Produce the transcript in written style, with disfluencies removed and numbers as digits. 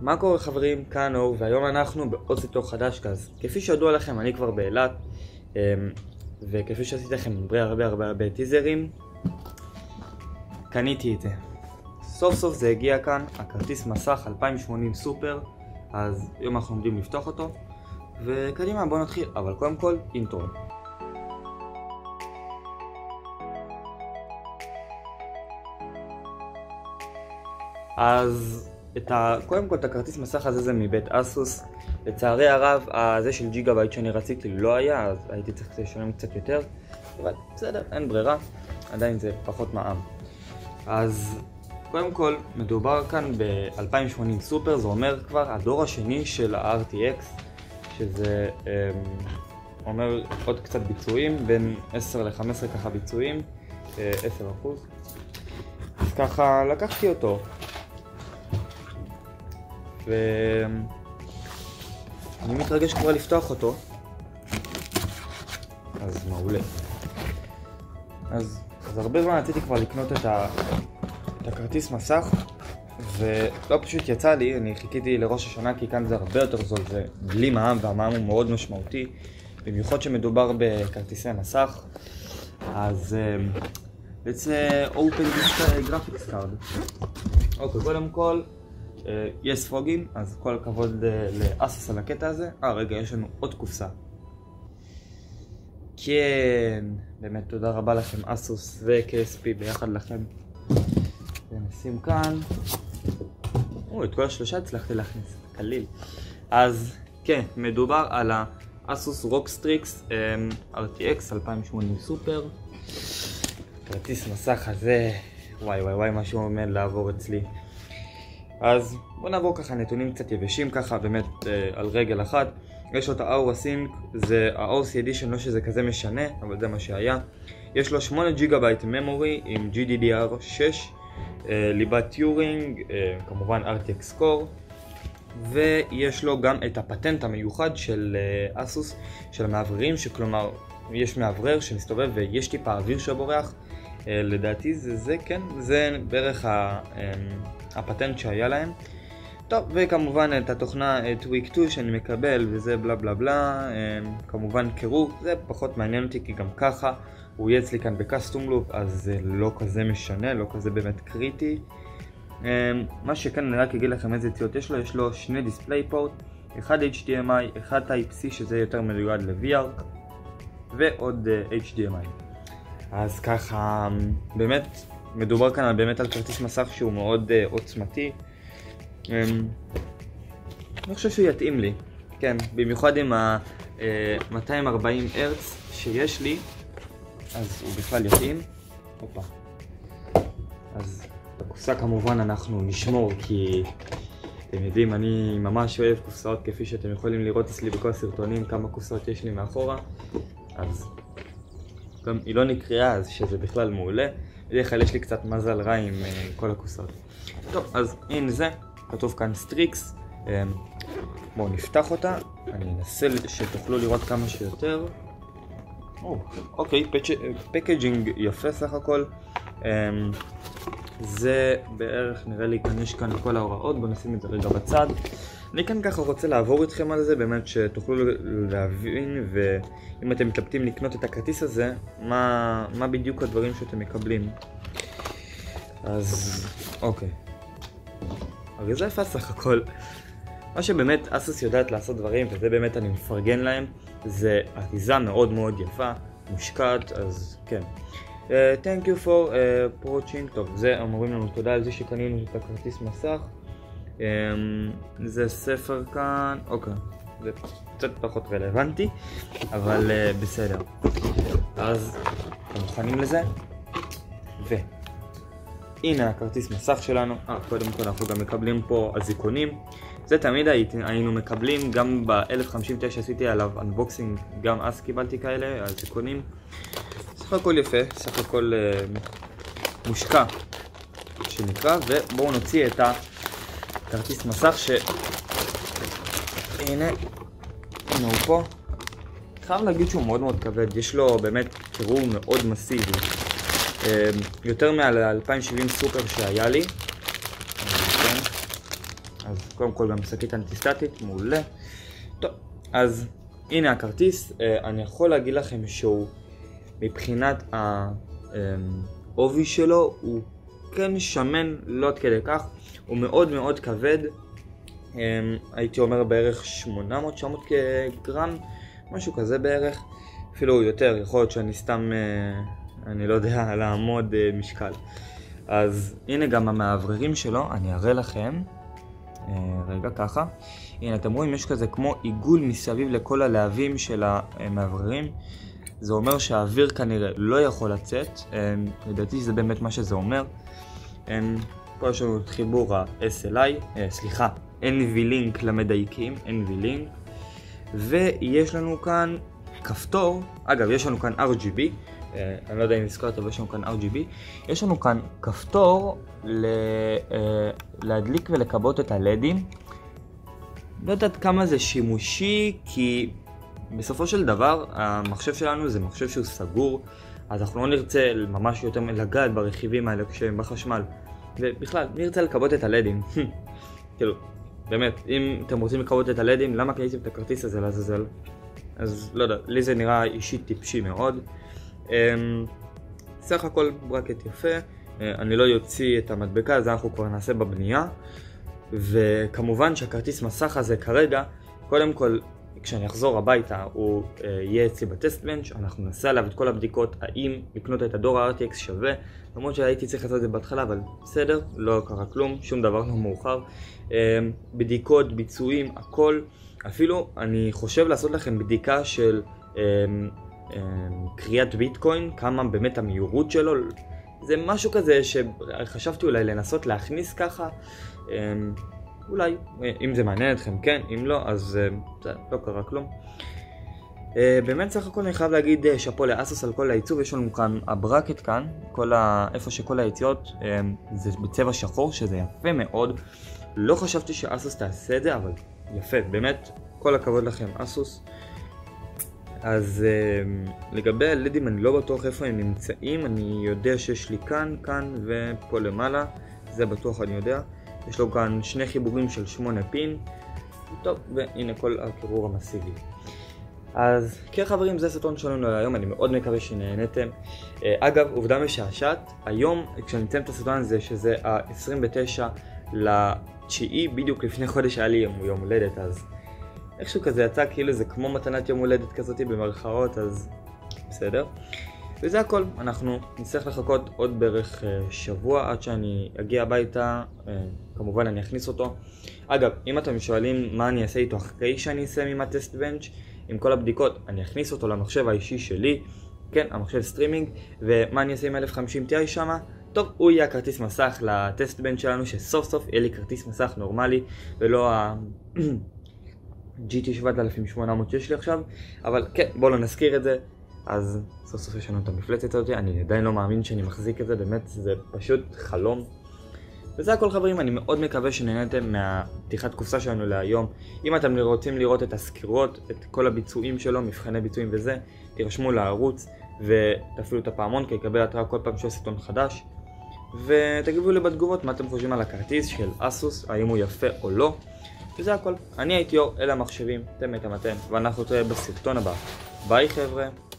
מה קורה חברים? כאן אור, והיום אנחנו בעוד סרטון חדש. אז כפי שידוע לכם, אני כבר באילת, וכפי שעשיתי לכם הרבה טיזרים, קניתי את זה. סוף סוף זה הגיע כאן, הכרטיס מסך 2080 סופר. אז היום אנחנו עומדים לפתוח אותו, וקדימה בואו נתחיל, אבל קודם כל אינטרו. אז קודם כל את הכרטיס מסך הזה זה מבית אסוס. לצערי הרב, הזה של ג'יגה בייט שאני רציתי לא היה, אז הייתי צריך לשלם קצת יותר, אבל בסדר, אין ברירה, עדיין זה פחות מע"מ. אז קודם כל מדובר כאן ב-2080 סופר, זה אומר כבר הדור השני של ה-RTX, שזה אומר עוד קצת ביצועים, בין 10 ל-15 ככה ביצועים, 10%. אז ככה לקחתי אותו. ואני מתרגש כבר לפתוח אותו, אז מעולה. אז הרבה זמן רציתי כבר לקנות את הכרטיס מסך, ולא פשוט יצא לי. אני חיכיתי לראש השנה כי כאן זה הרבה יותר זול, זה בלי מע"מ, והמע"מ הוא מאוד משמעותי, במיוחד שמדובר בכרטיסי מסך. אז let's open this graphics card. אוקיי, קודם כל יש פרוגים, אז כל הכבוד לאסוס על הקטע הזה. רגע, יש לנו עוד קופסה. כן, באמת תודה רבה לכם אסוס ו-KSP ביחד לכם. ונשים כאן. את כל השלושה הצלחתי להכניס, קליל. אז כן, מדובר על האסוס רוקסטריקס RTX 2080 סופר. כרטיס מסך הזה, וואי, משהו עומד לעבור אצלי. אז בוא נעבור ככה נתונים קצת יבשים ככה, באמת על רגל אחת. יש לו את האורה סינק, זה ה-OC Edition, לא שזה כזה משנה, אבל זה מה שהיה. יש לו 8 ג'יגה בייט ממורי עם GDDR6, ליבת טיורינג, כמובן RTX Core, ויש לו גם את הפטנט המיוחד של אסוס, של המעבררים, שכלומר יש מעברר שמסתובב ויש טיפה אוויר שבורח. לדעתי זה כן, זה בערך הפטנט שהיה להם. טוב, וכמובן את התוכנה טוויק 2 שאני מקבל, וזה בלה בלה בלה. כמובן קירור, זה פחות מעניין אותי כי גם ככה הוא יהיה אצלי כאן בקסטום לופ, אז זה לא כזה משנה, לא כזה באמת קריטי. מה שכאן אני רק אגיד לכם איזה ציוד יש לו שני דיספליי פורט, אחד HDMI, אחד Type-C שזה יותר מיועד ל-VR, ועוד HDMI. אז ככה, באמת מדובר כאן באמת על כרטיס מסך שהוא מאוד עוצמתי. אני חושב שהוא יתאים לי, כן, במיוחד עם ה-240 הרץ שיש לי, אז הוא בכלל יתאים. הופה. אז בקופסה כמובן אנחנו נשמור, כי אתם יודעים, אני ממש אוהב קופסאות, כפי שאתם יכולים לראות אצלי בכל הסרטונים כמה קופסאות יש לי מאחורה. אז גם היא לא נקראה, אז שזה בכלל מעולה. בדרך כלל יש לי קצת מזל רע עם כל הקופסאות. טוב, אז הנה זה, כתוב כאן סטריקס. בואו נפתח אותה, אני אנסה שתוכלו לראות כמה שיותר. אוקיי, פקג'ינג יפה סך הכל. זה בערך, נראה לי כאן יש כאן כל ההוראות, בואו נשים את זה רגע בצד. אני כאן ככה רוצה לעבור איתכם על זה, באמת שתוכלו להבין, ואם אתם מתלבטים לקנות את הכרטיס הזה, מה בדיוק הדברים שאתם מקבלים. אז אוקיי, הרי זה יפה סך הכל. מה שבאמת אסוס יודעת לעשות דברים, וזה באמת אני מפרגן להם, זה אריזה מאוד מאוד יפה, מושקעת, אז כן. Thank you for watching. טוב, זה אומרים לנו תודה על זה שקנינו את הכרטיס מסך. זה ספר כאן, אוקיי, זה קצת פחות רלוונטי, אבל בסדר. אז אתם מוכנים לזה? והנה הכרטיס מסך שלנו. קודם כל אנחנו גם מקבלים פה אזיקונים. זה תמיד היינו מקבלים, גם ב-1059 עשיתי עליו אנבוקסינג, גם אז קיבלתי כאלה אזיקונים. סך הכל יפה, סך הכל מושקע שנקרא. ובואו נוציא את הכרטיס מסך הנה הוא פה. חייב להגיד שהוא מאוד מאוד כבד, יש לו באמת קירור מאוד מסיבי, יותר מעל 2070 סופר שהיה לי. אז קודם כל גם שקית אנטי-סטטית, מעולה. טוב, אז הנה הכרטיס, אני יכול להגיד לכם שהוא מבחינת העובי שלו הוא כן שמן, לא עד כדי כך, הוא מאוד מאוד כבד, הייתי אומר בערך 800-900 גרם, משהו כזה בערך, אפילו יותר, יכול להיות שאני סתם, אני לא יודע, לעמוד משקל. אז הנה גם המאווררים שלו, אני אראה לכם, רגע ככה, הנה אתם רואים יש כזה כמו עיגול מסביב לכל הלהבים של המאווררים, זה אומר שהאוויר כנראה לא יכול לצאת, לדעתי זה באמת מה שזה אומר. פה יש לנו את חיבור ה-SLI, סליחה, NV-Link למדייקים, NV-Link, ויש לנו כאן כפתור, אגב יש לנו כאן RGB, אני לא יודע אם נזכרת אבל יש לנו כאן RGB, יש לנו כאן כפתור להדליק ולכבות את הלדים. לא יודעת כמה זה שימושי, כי בסופו של דבר המחשב שלנו זה מחשב שהוא סגור, אז אנחנו לא נרצה ממש יותר לגעת ברכיבים האלה כשהם בחשמל, ובכלל נרצה לכבות את הלדים. כאילו, באמת, אם אתם רוצים לכבות את הלדים, למה קניתם את הכרטיס הזה לעזאזל? אז לא יודע, לי זה נראה אישית טיפשי מאוד. סך הכל ברקט יפה, אני לא יוציא את המדבקה, זה אנחנו כבר נעשה בבנייה, וכמובן שהכרטיס מסך הזה כרגע, קודם כל כשאני אחזור הביתה הוא יהיה אצלי בטסט בנץ', אנחנו נעשה עליו את כל הבדיקות, האם לקנות את הדור ה-RTX שווה, למרות שהייתי צריך לעשות את זה בהתחלה, אבל בסדר, לא קרה כלום, שום דבר לא מאוחר. בדיקות, ביצועים, הכל, אפילו אני חושב לעשות לכם בדיקה של קריאת ביטקוין, כמה באמת המהירות שלו, זה משהו כזה שחשבתי אולי לנסות להכניס ככה, אולי, אם זה מעניין אתכם כן, אם לא, אז לא קרה כלום. באמת סך הכל אני חייב להגיד שפו לאסוס על כל העיצוב, יש לנו כאן הברקט כאן, איפה שכל היציאות זה בצבע שחור, שזה יפה מאוד, לא חשבתי שאסוס תעשה את זה, אבל יפה, באמת, כל הכבוד לכם אסוס. אז לגבי הלדים אני לא בטוח איפה הם נמצאים, אני יודע שיש לי כאן ופה למעלה, זה בטוח אני יודע. יש לו כאן שני חיבורים של 8 פין, טוב, והנה כל הקירור המסיבי. אז כן חברים, זה הסרטון שלנו להיום, אני מאוד מקווה שנהנתם. אגב, עובדה משעשעת, היום כשאני אציין את הסרטון הזה, שזה ה-29 ל-9, בדיוק לפני חודש היה לי יום הולדת, אז איכשהו כזה יצא כאילו זה כמו מתנת יום הולדת כזאת במרכאות, אז בסדר. וזה הכל, אנחנו נצטרך לחכות עוד בערך שבוע עד שאני אגיע הביתה, כמובן אני אכניס אותו. אגב, אם אתם שואלים מה אני אעשה איתו אחרי שאני אסיים עם הטסט בנץ', עם כל הבדיקות, אני אכניס אותו למחשב האישי שלי, כן, המחשב סטרימינג, ומה אני אעשה עם 1050 Ti שמה? טוב, הוא יהיה הכרטיס מסך לטסט בנץ' שלנו, שסוף סוף יהיה לי כרטיס מסך נורמלי, ולא GT 7800 שיש לי עכשיו, אבל כן, בואו לא נזכיר את זה. אז סוף סוף יש לנו את המפלצת הזאת, אני עדיין לא מאמין שאני מחזיק את זה, באמת זה פשוט חלום. וזה הכל חברים, אני מאוד מקווה שנהנתם מהפתיחת קופסה שלנו להיום. אם אתם רוצים לראות את הסקירות, את כל הביצועים שלו, מבחני ביצועים וזה, תירשמו לערוץ ותפעילו את הפעמון כי יקבל התראה כל פעם שיש סרטון חדש. ותגיבו לי בתגובות מה אתם חושבים על הכרטיס של אסוס, האם הוא יפה או לא. וזה הכל, אני הייתי אור, אלה המחשבים, אתם ואנחנו נתראה בסרטון הבא. ביי חבר'ה.